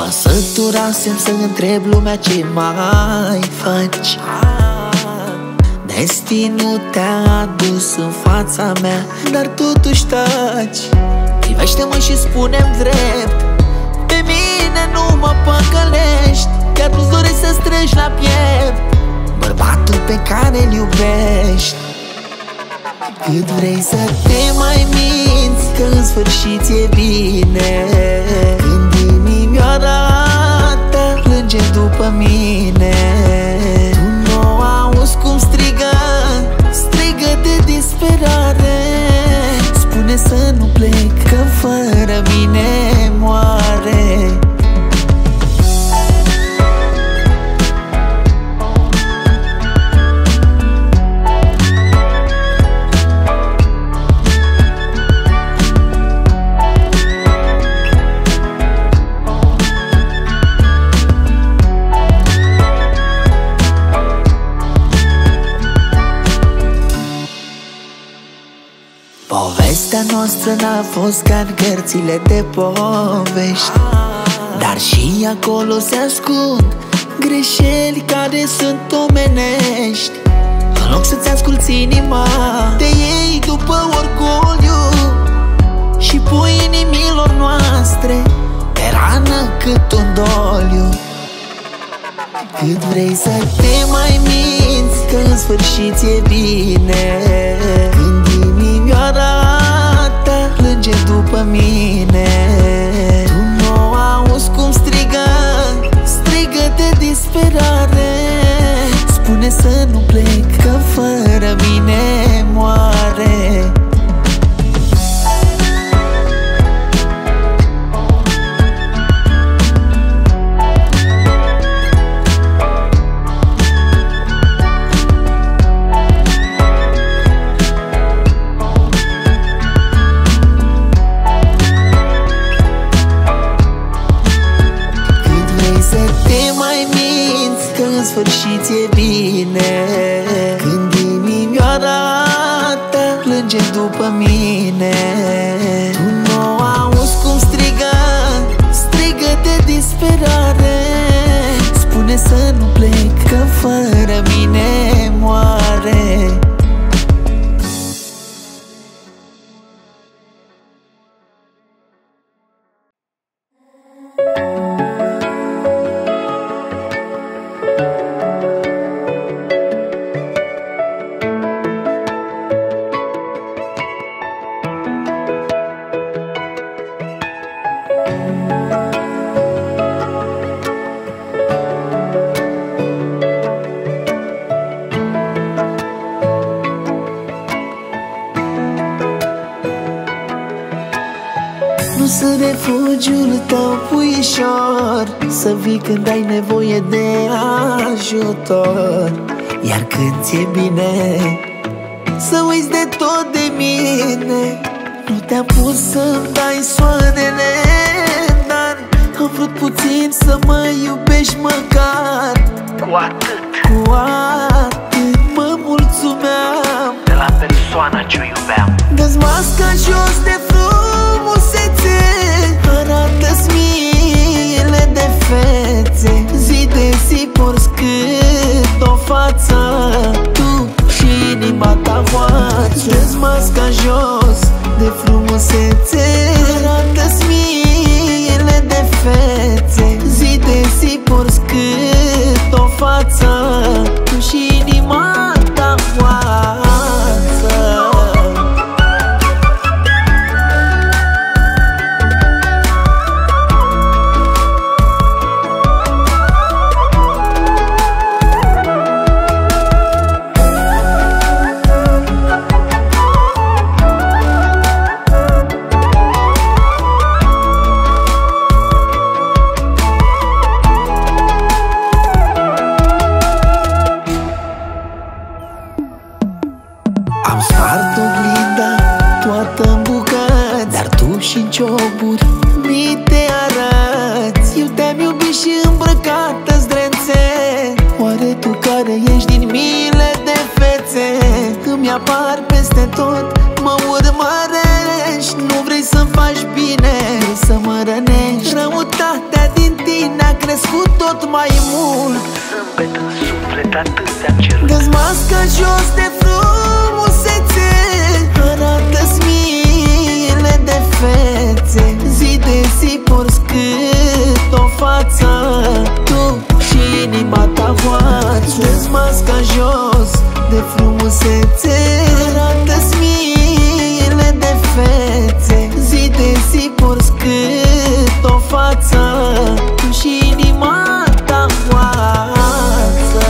săturasem să întreb lumea ce mai faci. Destinul te-a adus în fața mea, dar totuși taci. Privește-mă și spune-mi drept, pe mine nu mă păcălești. Chiar nu-ți dorești să strângi la piept bărbatul pe care îl iubești. Cât vrei să te mai minți că în sfârșit e bine, când inimioara ta plânge după mine. Tu nu auzi cum strigă, strigă de disperare. Spune să nu plec, că fără mine moare. Povestea noastră n-a fost ca în cărțile de povești, dar și acolo se ascund greșeli care sunt omenești. În loc să-ți asculți inima, te iei după orgoliu și pui inimilor noastre pe rană cât un doliu. Cât vrei să te mai minți că în sfârșit e bine, când inimioara ta plânge după mine. Tu nu auzi cum strigă, strigă de disperare. Spune să nu plec, că fără mine moare. În sfârșit e bine, când inimioara ta plânge după mine. Tu nu auzi cum strigă, strigă de disperare. Spune să nu plec, că fără mine moare. Sunt refugiul tău, puișor, să vii când ai nevoie de ajutor. Iar când ți-e bine, să uiți de tot de mine. Nu te-am pus să-mi dai soarele, dar am vrut puțin să mă iubești măcar. Cu atât, cu atât mă mulțumeam de la persoana ce-o iubeam. Dă-ți masca jos de frumusețe, arată-ți miile de fețe. Zi de zi porți cât o față, tu și inima ta voace. Dă-ți masca jos de frumusețe, arată-ți miile de fețe. Zi de zi porți cât o față, tu și inima ta voace. Am spart oglinda toată-n bucăți, dar tu și-n cioburi mi te arăți. Eu te-am iubit și îmbrăcat în zdrențe. Oare tu care ești din miile de fețe îmi apar peste tot, mă urmărești. Nu vrei să-mi faci bine, vrei să mă rănești. Răutatea din tine crescut tot mai mult. Zâmbet în suflet, atâția cerut. Dă-ți masca jos de frumusețe, arată-ți miile de fețe. Zi de zi porți cât o față, tu și inima ta voață. Dă-ți masca jos de frumusețe, arată-ți miile de fețe. Zi de zi porți cât o față, tu și inima ta voață.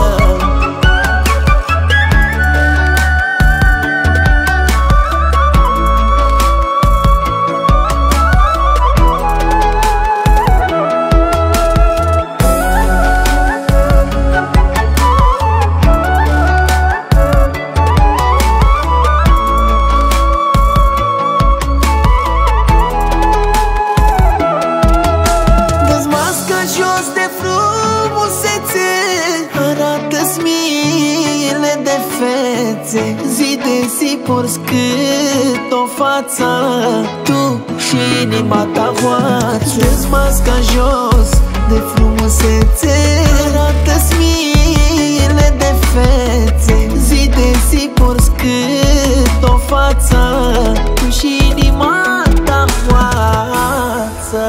Zi de zi porți cât o față, tu și inima ta voață. Dă-ți masca jos de frumusețe, arată-ți miile de fețe. Zi de zi porți cât o față, tu și inima ta voață.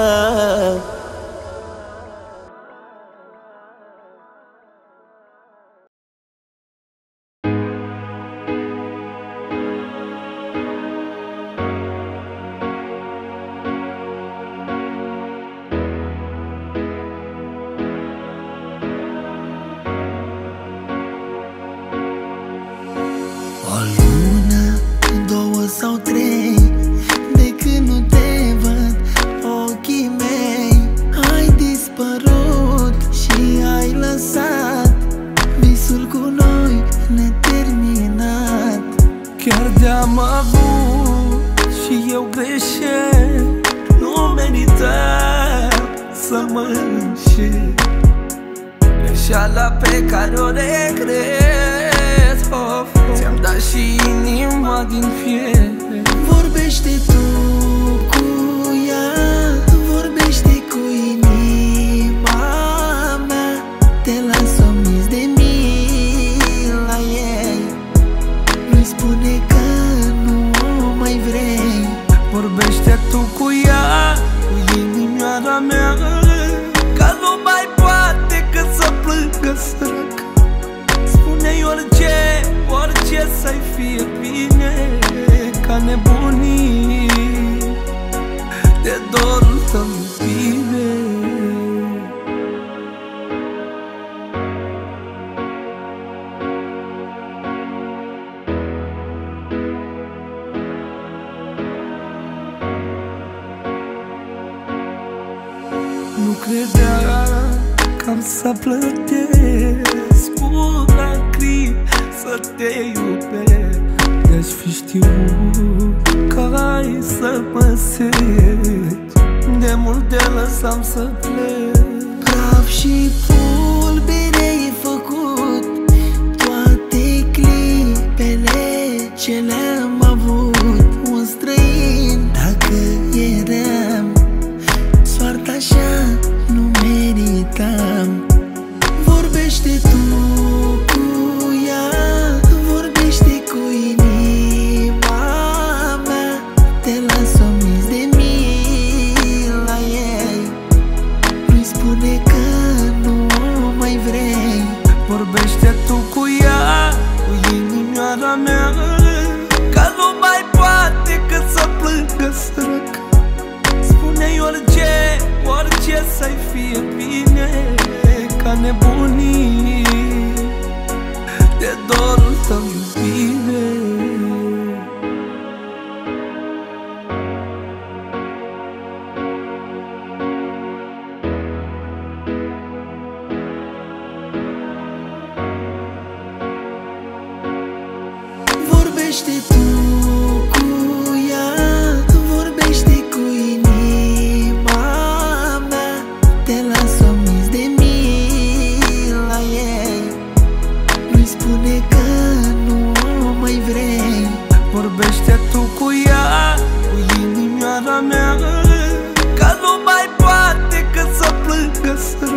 Sau trei, de când nu te văd, ochii mei ai dispărut și ai lăsat visul cu noi neterminat. Chiar de-am avut și eu greșesc, nu merită să mă înșel. Greșeala pe care o regret, ți-am dat și inima din fier. Vorbește tu cu ea, vorbește cu inima mea. Te las omis de mila ei, nu-i spune că nu o mai vrei. Vorbește tu cu ea, cu inimioara mea, că nu mai poate că să plângă sărac. Spune-i orice să-i fie bine, ca nebunii de dorul tău iubire. Nu credea că am să plătesc cu lacrimi să te iubesc. De-aș fi știut că ai să mă segi, de mult te lăsam să plec. Praf și pulbere ai făcut toate clipele ce le-am avut. Un străin dacă eram, soarta așa nu meritam. Vorbește tu cu ea, vorbește cu inima mea. Te las omis de mila ei, nu-i spune că nu o mai vrei. Vorbește tu cu ea, cu inimioara mea, că nu mai poate că să plângă sărac. Spune-i orice să-i fie bine, ca nebunii de dorul tău iubire. Vorbește tu cu ea, vorbește cu inima mea. Te las omis de mila ei, nu-i spune că nu o mai vrei. Vorbește tu cu ea, cu inimioara mea, că nu mai poate că să plângă sărac.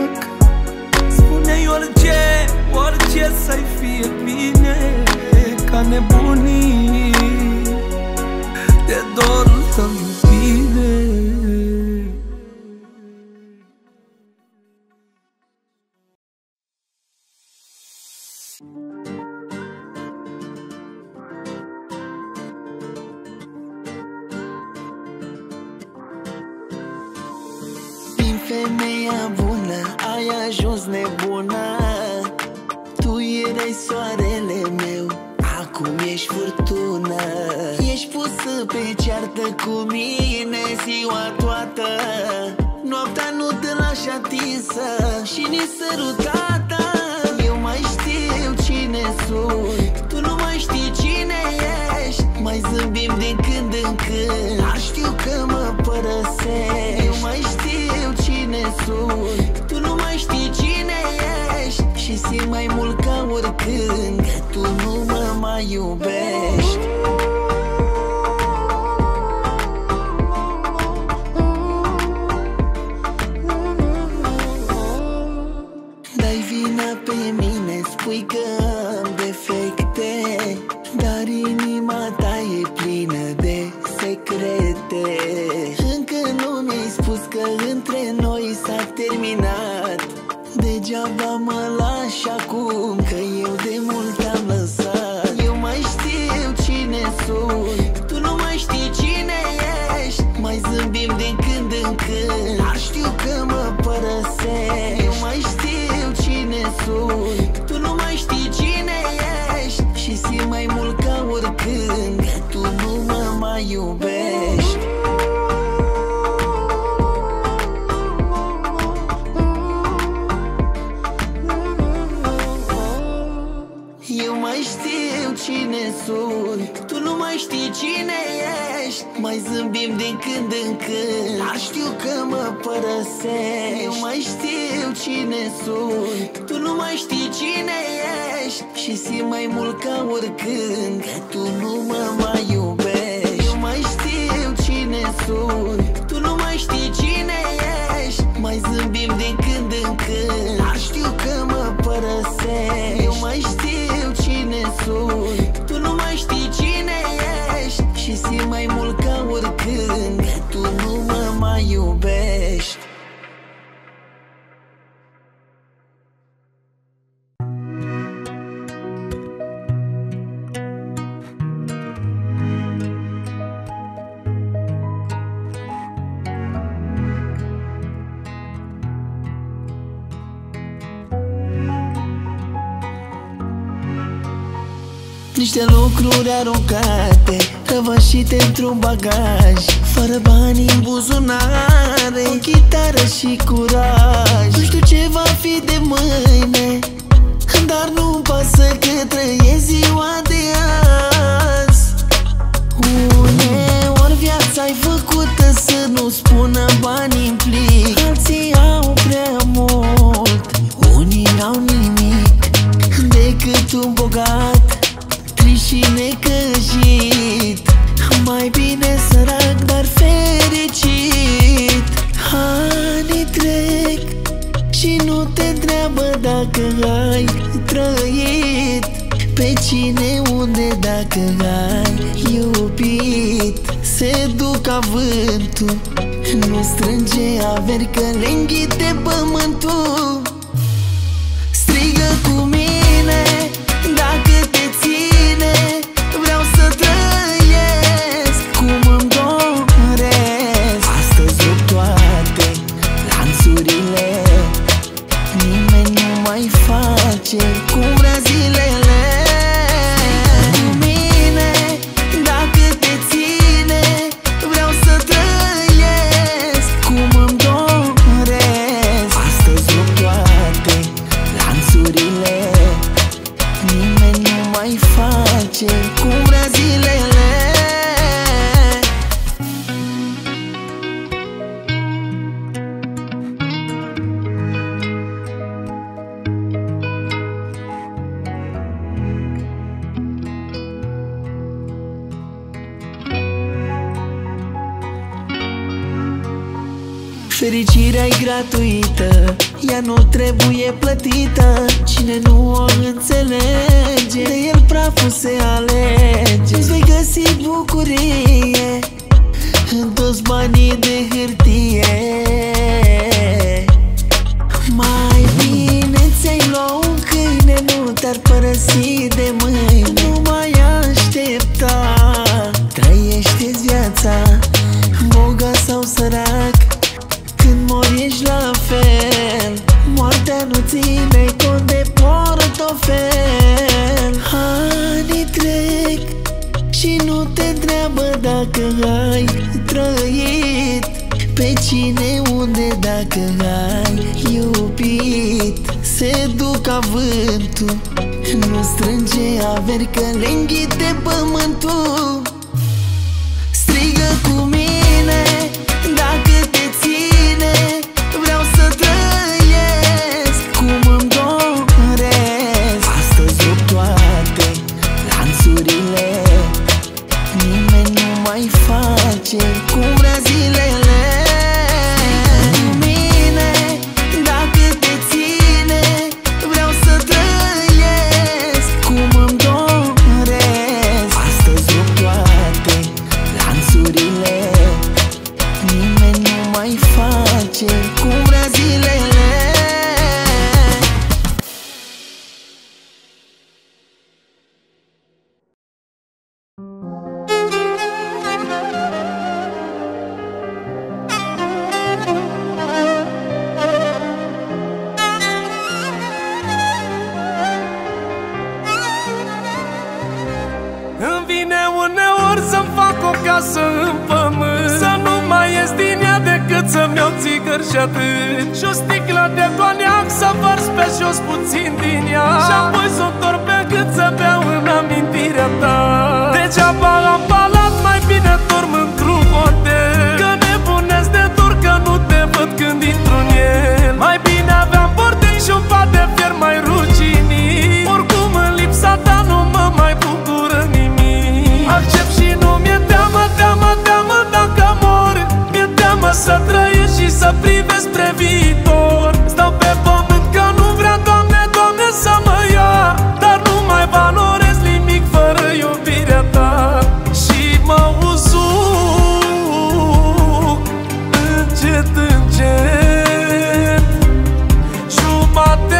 femeia bună, ai ajuns nebună. Tu erai soarele meu, acum ești furtună. Ești pusă pe ceartă cu mine ziua toată. Noaptea nu te lași atinsă și nici sărutată. Eu mai știu cine sunt, tu nu mai știi cine ești. Mai zâmbim din când în când, dar știu că mă părăsești. Eu mai știu cine sunt, tu nu mai știi cine ești. Și simt mai mult ca oricând că tu nu mă mai iubești. Dai vina pe mine, spui că am defecte, dar inima ta e plină de secrete. Încă nu mi-ai spus că între noi s-a terminat. Degeaba mă lași acum, că eu de mult am lăsat. Eu mai știu cine sunt, tu nu mai știi cine ești. Mai zâmbim din când în când, dar știu că mă părăsești. Eu mai știu cine sunt, tu nu mai știi cine ești. Și simt mai mult ca oricând că tu nu mă mai iubești. Eu mai știu cine sunt, tu nu mai știi cine ești. Mai zâmbim din când în când, dar știu că mă părăsești. Eu mai știu cine sunt, tu nu mai știi cine ești. Și simt mai mult ca oricând că tu nu mă mai iubești. Eu mai știu cine sunt, tu nu mai știi cine ești. Mai zâmbim din când în când, dar știu că mă părăsești. Eu mai știu cine sunt, tu nu mai știi cine ești. Și simt mai mult ca oricând că tu nu mă mai iubești. Niște lucruri aruncate, răvășite într-un bagaj, fără bani în buzunare, o chitară și curaj. Nu știu ce va fi de mâine, dar nu-mi pasă că trăiesc ziua de azi. Uneori viața-i făcută să nu spună bani în plic. Alții au prea mult, unii n-au nimic decât un bogat și necăjit. Mai bine sărac, dar fericit. Anii trec și nu te întreabă dacă ai trăit, pe cine, unde, dacă ai iubit. Se duc ca vântul, nu strânge averi, că le înghite pământul. Strigă cu mine dacă te ține, vreau să trăiesc cum îmi doresc. Astăzi rup toate lanțurile, nimeni nu mai face cum vrea zilele. Cu mine dacă te ține, vreau să trăiesc cum îmi doresc. Astăzi rup toate lanțurile, nimeni nu mai face cum vrea zilele. Fericirea-i gratuită, ea nu trebuie plătită. Cine nu o înțelege, de el praful se alege. Îți vei găsi bucurie în toți banii de hârtie. Mai bine ți-ai lua un câine, nu te-ar părăsi de mâine. Nu mai aștepta, trăiește-ți viața, bogat sau sărac. Când mori ești la dacă ai trăit, pe cine unde dacă ai iubit. Se duc avântul, nu strânge averi că le înghite pământul. Strigă cu mine dacă te ține, vreau să trăiesc cum îmi doresc. Astăzi rup toate lanțurile, nimeni nu mai face cum vrea zilele. Cu mine dacă te ține, vreau să trăiesc cum îmi doresc. Astăzi rup toate lanțurile, nimeni nu mai face cum vrea zilele. Îmi vine uneori să-mi fac o casă în pământ, să nu mai ies din ea decât să-mi iau țigări și atât, și o sticlă de coniac să vărs pe jos puțin din ea, și apoi să o întorc pe gât să beau în amintirea ta. Degeaba am palat, mai bine dorm într-un hotel, că nebunesc de dor că nu te văd când intru în el. Mai bine aveam bordei și un pat de fier mai ruginit, oricum în lipsa ta nu mă mai bucură nimic. Accept și nu mi-e teamă, teamă, teamă dacă mor, mi-e teamă să trăiesc și să privesc spre viitor. Stau pe pământ că nu vrea, Doamne, Doamne, să mă ia, dar nu mai valorez nimic fără iubirea ta. Și mă usuc încet, încet, jumate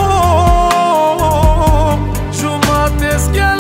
om, jumate schelet.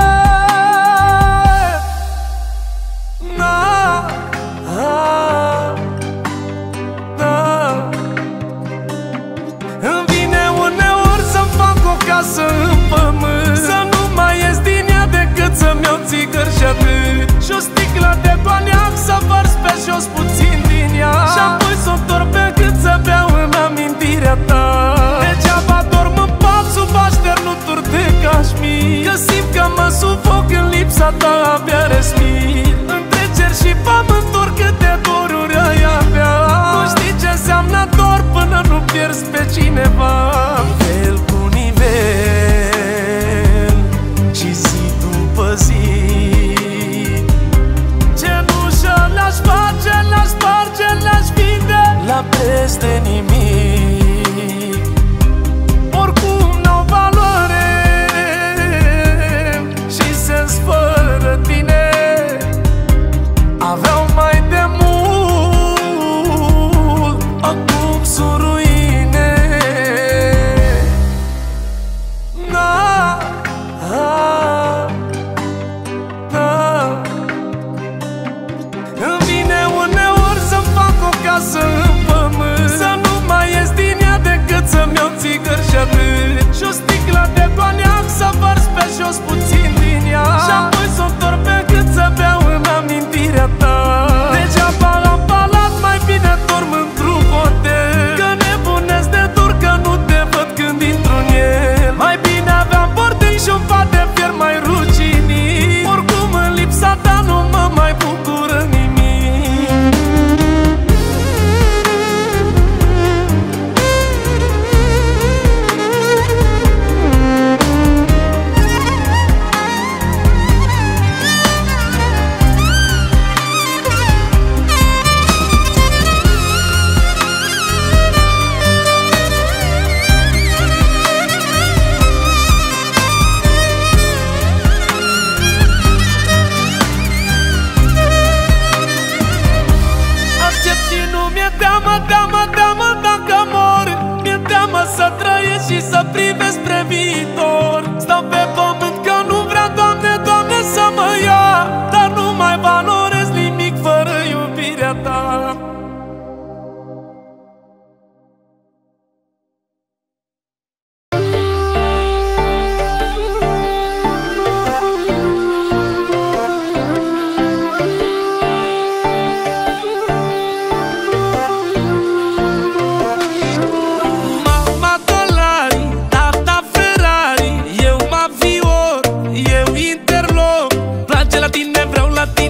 Îmi vine uneori să-mi fac o casă în pământ, să nu mai ies din ea decât să-mi iau țigări și atât, și o sticlă de coniac să vărs pe jos puțin din ea, și apoi să o întorc pe gât să beau în amintirea ta. Degeaba dorm în pat sub așternuturi de cașmir, că simt că mă sufoc în lipsa ta, abia respir. Între cer și pământ oricâte doruri ai avea, nu știi ce înseamnă dor până nu pierzi pe cineva. Nivel cu nivel și zi după zi, cenușă l-aș face, l-aș sparge, l-aș vinde la preț de nimic. Oricum n-au valoare și sens fără tine, aveau mai de mult, acum sunt ruine. Îmi vine uneori să-mi fac o casă în pământ, să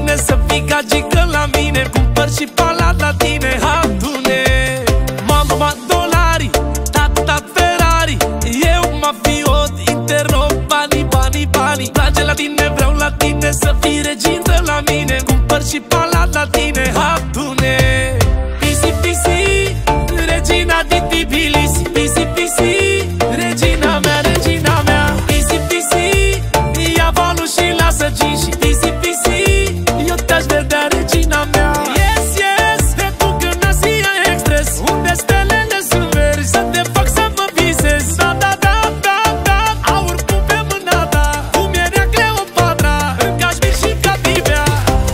tine, să fii gagică la mine, cumpăr și palat la tine, adune. Mama dolari, tata Ferrari, eu mafiot, interrog, banii, banii, banii. Drage la tine, vreau la tine, să fii regintă la mine, cumpăr și palat la tine, adune. Pisi, pisi, regina din Tbilisi, pisi, pisi, regina mea, regina mea. Pisi, pisi, ia valul și lasă gin și pisi, pisi, eu te-aș vedea, regina mea. Yes, yes, te duc în Asia Express, unde stelele sunt verzi, să te fac să mă visezi. Da, da, da, da, da, aur pun pe mâna ta, cum era Cleopatra, în Cașmir și Cativea.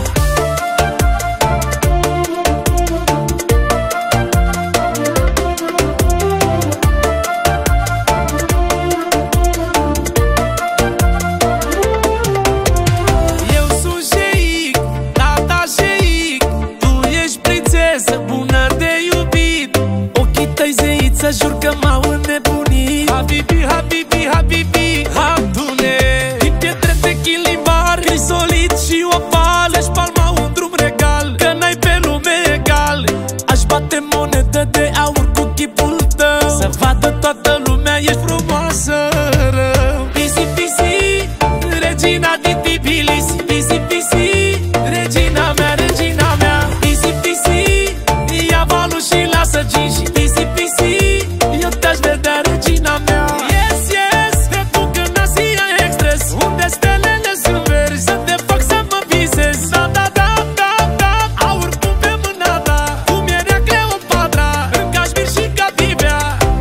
Eu sunt șeic, tata șeic, tu ești prințesă bună de iubit. Ochii tăi zeiță, jur că m-au înnebunit. Habibi, habibi, habibi, adune. Din pietre de chilibar, crisolit și opal, ești palma un drum regal, că n-ai pe lume egal. Aș bate monedă de aur cu chipul tău, să vadă toată lumea, ești frumoasă rău. Pisi, pisi, regina din Tbilisi, pisi, pisi, regina mea, regina mea. Pisi, pisi, ia valul și lasă gin și pisi, pisi, eu te-aș vedea, regina mea. Yes, yes, te duc în Asia Express, unde stelele sunt verzi, să te fac să mă visezi. Da, da, da, da, da, aur pun pe mâna ta, cum era Cleopatra, în Cașmir și Cativea.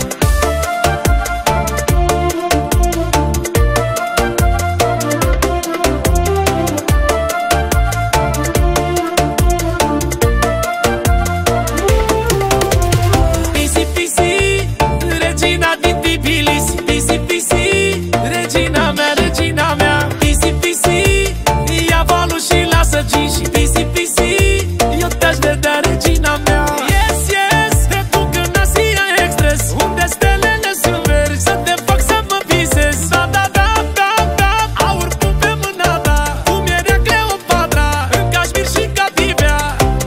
Pisi, pisi, regina din Tbilisi, pisi, pisi, regina mea, regina mea. Pisi, pisi, ia valul și lasă gin și pisi, pisi, eu te-aș vedea, regina mea. Yes, yes, te duc în Asia Express, unde stelele sunt verzi, să te fac să mă visezi. Da, da, da, da, da, aur pun pe mâna ta, cum era Cleopatra, în Cașmir și Cativea.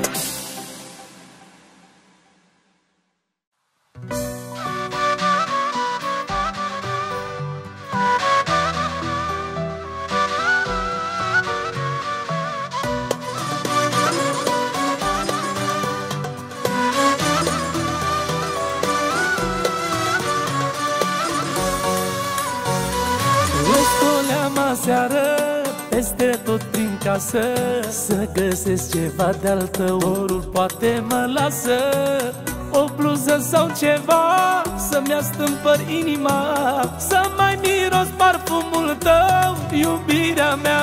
Răstoleam aseară peste tot prin casă, să găsesc ceva de-al tău, orul poate mă lasă. O bluză sau ceva să-mi astâmpăr inima, să mai miros parfumul tău, iubirea mea.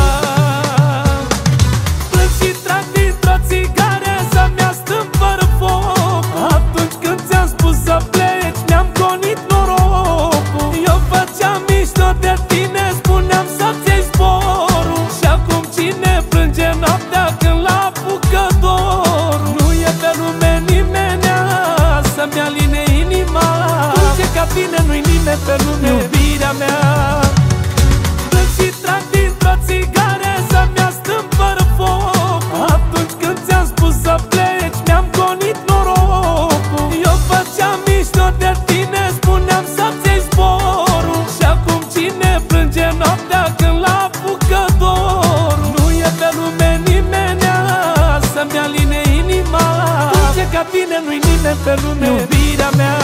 Plâng și trag dintr-o țigară să-mi astâmpăr foc, atunci când ți-am spus să pleci, mi-am gonit norocul. Eu făceam mișto de tine, spuneam să-ți iei zborul, și acum cine plânge noaptea când l-apucă dorul? Nu e pe lume nimenea să-mi aline inima, dulce ca tine nu-i nimeni pe lume, iubirea mea. Plâng și trag dintr-o țigară să-mi astâmpăr foc, atunci când ți-am spus să pleci, mi-am gonit norocul. Eu făceam mișto de tine, spuneam să-ți iei zborul, și acum cine plânge noaptea când l-apucă dorul? Nu e pe lume nimenea să-mi aline inima, dulce ca tine nu-i nimeni pe lume, iubirea mea.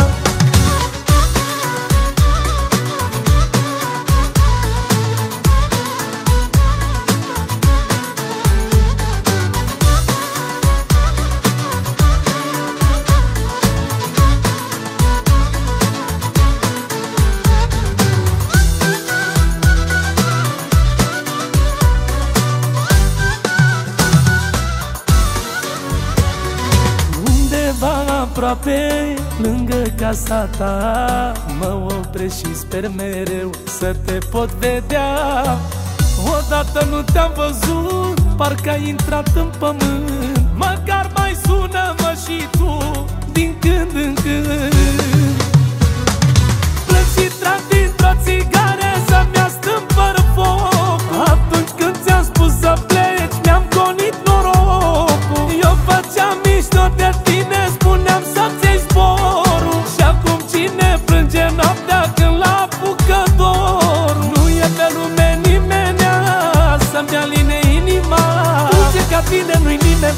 Aproape, lângă casa ta, mă opresc și sper mereu să te pot vedea. Odată nu te-am văzut, parcă ai intrat în pământ, măcar mai sună-mă și tu din când în când. Plâng și trag dintr-o țigară să-mi astâmpăr foc, atunci când ți-am spus să pleci, mi-am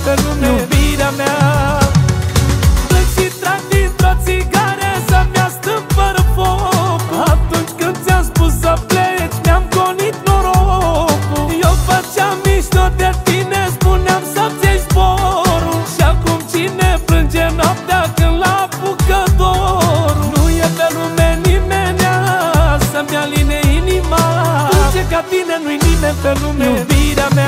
pe lume, iubirea mea. Plâng și trag dintr-o țigară să-mi astâmpără foc. Atunci când ți-am spus să pleci, mi-am gonit norocul. Eu făceam mișto de tine, spuneam să-ți iei sporul. Și acum cine plânge noaptea când l-apucă dorul? Nu e pe lume nimenea să-mi aline inima. Dulce ca tine nu-i nimeni pe lume, iubirea mea.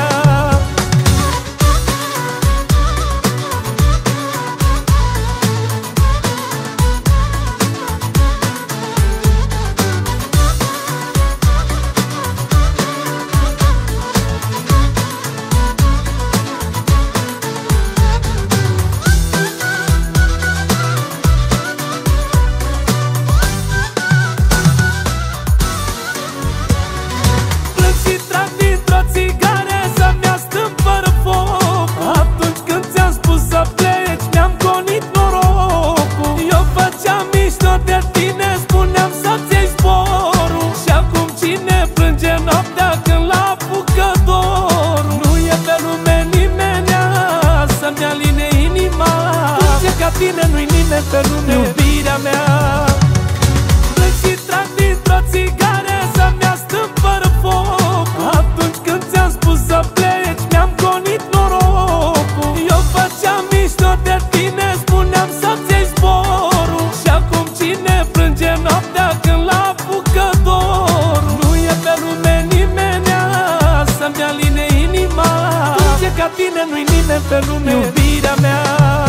Tine nu-i nimeni pe lume, iubirea mea. Plâng și trag dintr-o țigară să-mi astâmpără foc. Atunci când ți-am spus să pleci, mi-am gonit norocul. Eu făceam mișto de tine, spuneam să-ți iei sporul. Și acum cine plânge noaptea când l-apucă dorul? Nu e pe lume nimenea să-mi aline inima. Dulce ca tine nu-i nimeni pe lume, iubirea mea.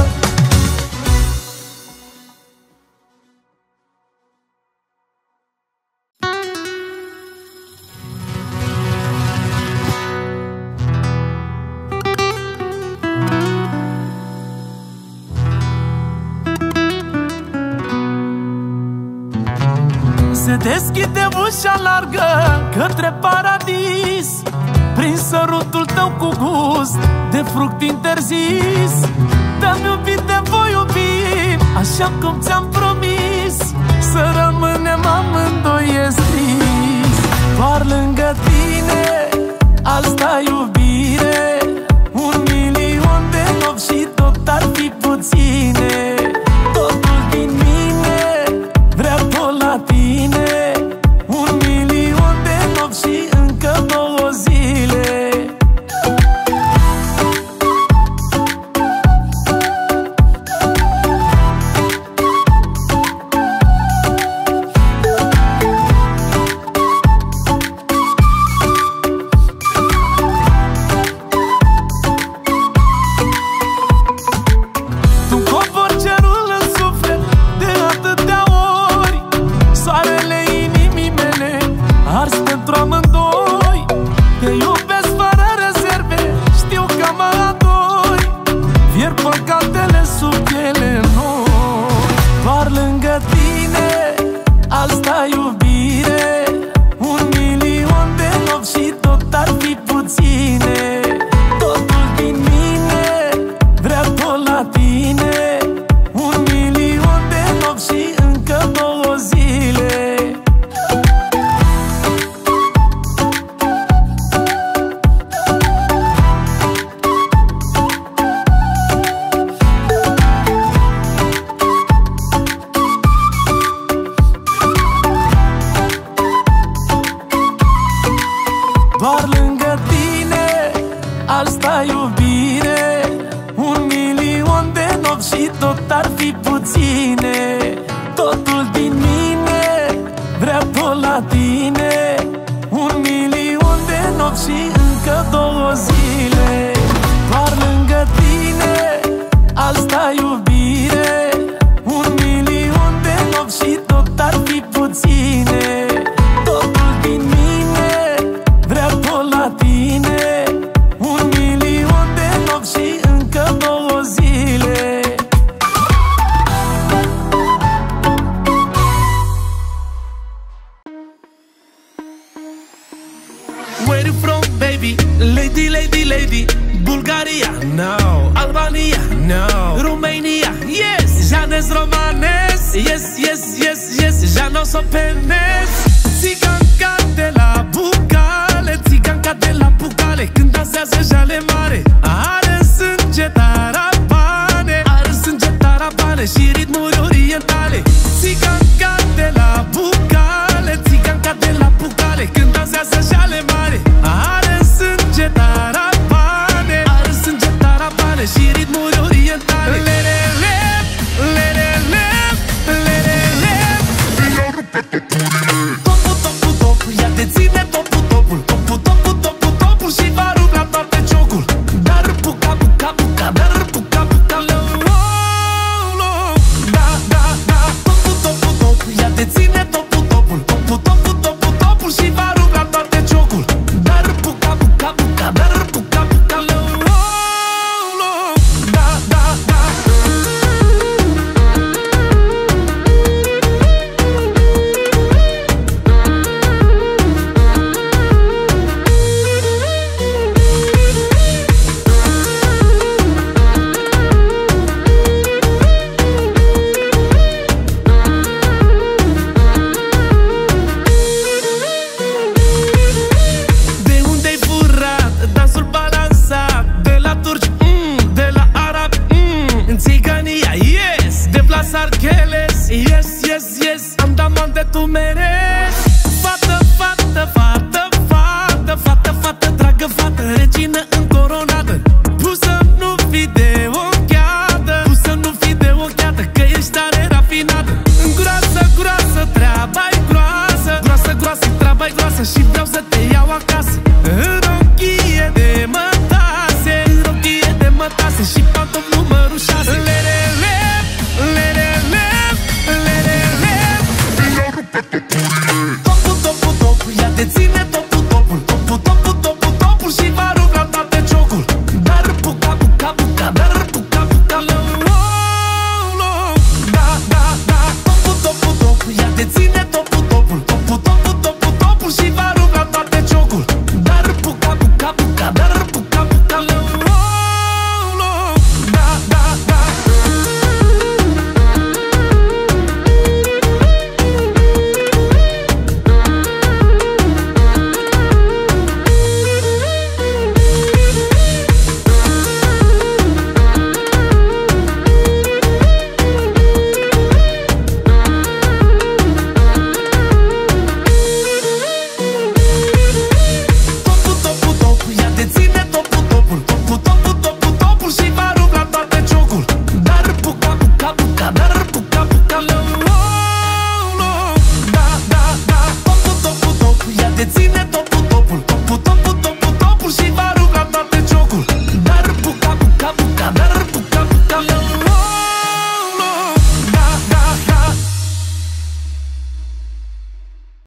Se deschide ușa largă către paradis, prin sărutul tău cu gust de fruct interzis. Te-am iubit, te voi iubi, așa cum ți-am promis. Să rămânem amândoi e scris. Doar lângă tine, asta iubire. 1.000.000 de nopți și tot ar fi puține. Totul din mine vrea tot la tine. 1.000.000 de nopți și încă 2 zile. Asta iubire, 1.000.000 de nopți și tot ar fi puține. Totul din mine vrea tot la tine. 1.000.000 de nopți și încă 2 zile. Doar lângă tine, asta iubire. 1.000.000 de nopți și tot ar fi puține. Totul din mine vrea tot la tine. 1.000.000 de nopți și încă 2 zile. Where you from, baby? Lady, lady, lady. Bulgaria, no. Albania, no. Romania, yes. Janes romanes, yes, yes, yes, yes. Janos openes. Țiganca de la Bucale, țiganca de la Bucale. Când dansează jale mare, are sânge tare. puca, dar puca, puca, da, da, da, topul, topul, topul, ea te ține topul, topul, topul, topul, topul, topul și va ruga toate ciocul. Dar puca, puca, puca, dar puca, puca, da, da, da. Yes, yes, yes, am dat de tu merezi. Fată, fată, fată, fată, fată, fată, dragă fată, regină încoronată. Pusă nu fi de ochiată, pusă nu fi de ochiată, că ești tare rafinată. Groasă, groasă, treaba-i groasă, groasă, groasă, treaba-i groasă și vreau să te iau acasă. În rochie de mătase, în rochie de mătase și